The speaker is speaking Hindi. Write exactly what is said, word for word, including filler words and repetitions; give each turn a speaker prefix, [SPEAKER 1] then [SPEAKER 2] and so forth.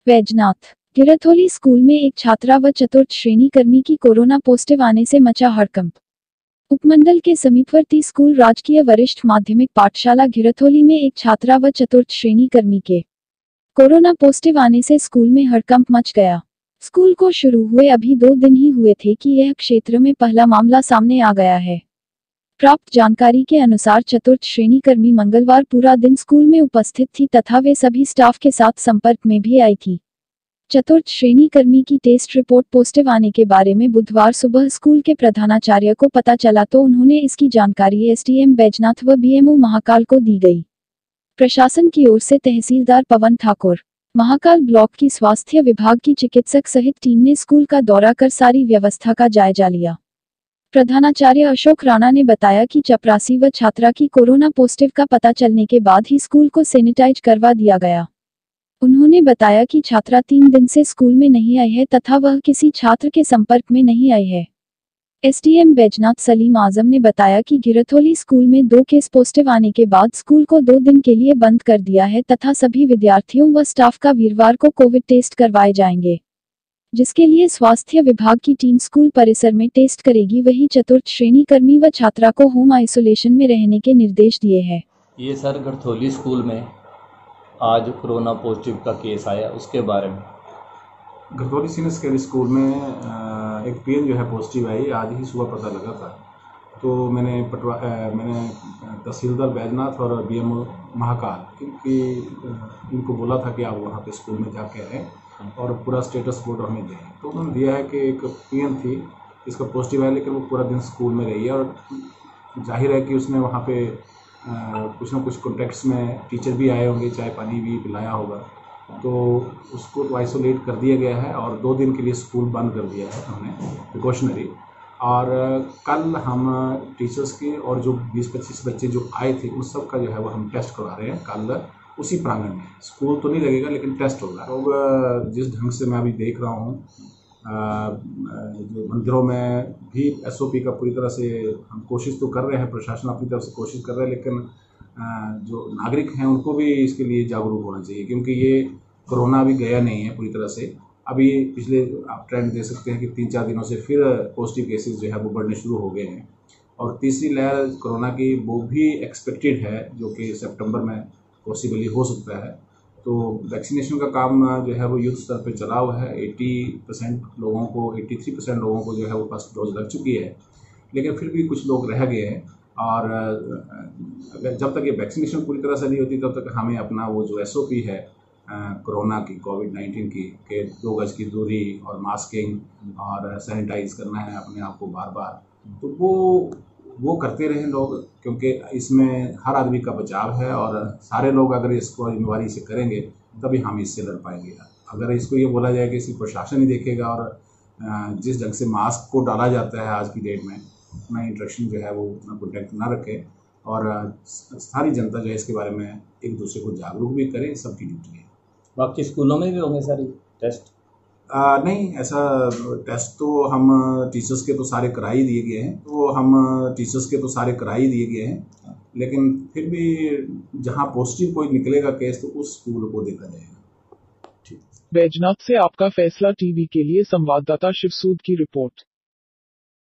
[SPEAKER 1] वैजनाथ गिरथोली स्कूल में एक छात्रा व चतुर्थ श्रेणी कर्मी की कोरोना पॉजिटिव आने से मचा हड़कंप। उपमंडल के समीपवर्ती स्कूल राजकीय वरिष्ठ माध्यमिक पाठशाला गिरथोली में एक छात्रा व चतुर्थ श्रेणी कर्मी के कोरोना पॉजिटिव आने से स्कूल में हड़कंप मच गया। स्कूल को शुरू हुए अभी दो दिन ही हुए थे कि यह क्षेत्र में पहला मामला सामने आ गया है। प्राप्त जानकारी के अनुसार चतुर्थ श्रेणी कर्मी मंगलवार पूरा दिन स्कूल में उपस्थित थी तथा वे सभी स्टाफ के साथ संपर्क में भी आई थी। चतुर्थ श्रेणी कर्मी की टेस्ट रिपोर्ट पॉजिटिव आने के बारे में बुधवार सुबह स्कूल के प्रधानाचार्य को पता चला तो उन्होंने इसकी जानकारी एसडीएम बैजनाथ व बीएमओ महाकाल को दी गई। प्रशासन की ओर से तहसीलदार पवन ठाकुर, महाकाल ब्लॉक की स्वास्थ्य विभाग की चिकित्सक सहित टीम ने स्कूल का दौरा कर सारी व्यवस्था का जायजा लिया। प्रधानाचार्य अशोक राणा ने बताया कि चपरासी व छात्रा की कोरोना पॉजिटिव का पता चलने के बाद ही स्कूल को सैनिटाइज करवा दिया गया। उन्होंने बताया कि छात्रा तीन दिन से स्कूल में नहीं आई है तथा वह किसी छात्र के संपर्क में नहीं आई है। एसडीएम बैजनाथ सलीम आजम ने बताया कि गिरथोली स्कूल में दो केस पॉजिटिव आने के बाद स्कूल को दो दिन के लिए बंद कर दिया है तथा सभी विद्यार्थियों व स्टाफ का वीरवार को कोविड टेस्ट करवाए जाएंगे, जिसके लिए स्वास्थ्य विभाग की टीम स्कूल परिसर में टेस्ट करेगी। वही चतुर्थ श्रेणी कर्मी व छात्रा को होम आइसोलेशन में रहने के निर्देश दिए हैं।
[SPEAKER 2] ये सर गिरथोली स्कूल में आज कोरोना पॉजिटिव का केस आया, उसके बारे में।
[SPEAKER 3] गिरथोली सीनियर सेकेंडरी स्कूल में एक पीएन जो है पॉजिटिव आई, आज ही सुबह पता लगा था। तो मैंने पटवा मैंने तहसीलदार बैजनाथ और बीएमओ महाकाल क्योंकि इनको बोला था कि आप वहाँ पे स्कूल में जाके आए और पूरा स्टेटस रिपोर्ट हमें दें। तो उन्होंने दिया है कि एक पीएन थी, इसका पॉजिटिव है, लेकिन वो पूरा दिन स्कूल में रही है और जाहिर है कि उसने वहाँ पे आ, कुछ ना कुछ कॉन्टैक्ट्स में टीचर भी आए होंगे, चाय पानी भी पिलाया होगा, तो उसको तो आइसोलेट कर दिया गया है और दो दिन के लिए स्कूल बंद कर दिया है हमने प्रिकॉशनरी। और कल हम टीचर्स के और जो बीस पच्चीस बच्चे जो आए थे उन सब का जो है वो हम टेस्ट करवा रहे हैं कल उसी प्रांगण में। स्कूल तो नहीं लगेगा लेकिन टेस्ट होगा। लोग जिस ढंग से मैं अभी देख रहा हूँ, जो मंदिरों में भी एसओपी का पूरी तरह से हम कोशिश तो कर रहे हैं, प्रशासन अपनी तरफ से कोशिश कर रहे हैं, लेकिन जो नागरिक हैं उनको भी इसके लिए जागरूक होना चाहिए क्योंकि ये कोरोना अभी गया नहीं है पूरी तरह से। अभी पिछले आप ट्रेंड दे सकते हैं कि तीन चार दिनों से फिर पॉजिटिव केसेस जो है वो बढ़ने शुरू हो गए हैं और तीसरी लहर कोरोना की वो भी एक्सपेक्टेड है जो कि सितंबर में पॉसिबली हो सकता है। तो वैक्सीनेशन का काम जो है वो युद्ध स्तर पर चला हुआ है। अस्सी परसेंट लोगों को तिरासी परसेंट लोगों को जो है वो फर्स्ट डोज लग चुकी है, लेकिन फिर भी कुछ लोग रह गए हैं और अगर जब तक ये वैक्सीनेशन पूरी तरह से नहीं होती तब तक हमें अपना वो जो एसओपी है कोरोना की, कोविड नाइन्टीन की, के दो गज की दूरी और मास्किंग और सैनिटाइज करना है अपने आप को बार बार, तो वो वो करते रहें लोग क्योंकि इसमें हर आदमी का बचाव है और सारे लोग अगर इसको जिम्मेवारी से करेंगे तभी हम इससे लड़ पाएंगे। अगर इसको ये बोला जाए कि सिर्फ प्रशासन ही देखेगा और जिस ढंग से मास्क को डाला जाता है आज की डेट में, अपना इंट्रैक्शन जो है वो अपना कॉन्टैक्ट ना रखे और सारी जनता जो है इसके बारे में एक दूसरे को जागरूक भी करे, सबकी ड्यूटी है।
[SPEAKER 2] बाकी स्कूलों में भी होंगे सारे टेस्ट?
[SPEAKER 3] आ, नहीं, ऐसा टेस्ट तो हम टीचर्स के तो सारे करा ही दिए गए हैं तो हम टीचर्स के तो सारे करा ही दिए गए हैं, लेकिन फिर भी जहां पॉजिटिव कोई निकलेगा केस तो उस स्कूल को देखा जाएगा।
[SPEAKER 4] बैजनाथ से आपका फैसला टीवी के लिए संवाददाता शिवसूद की रिपोर्ट।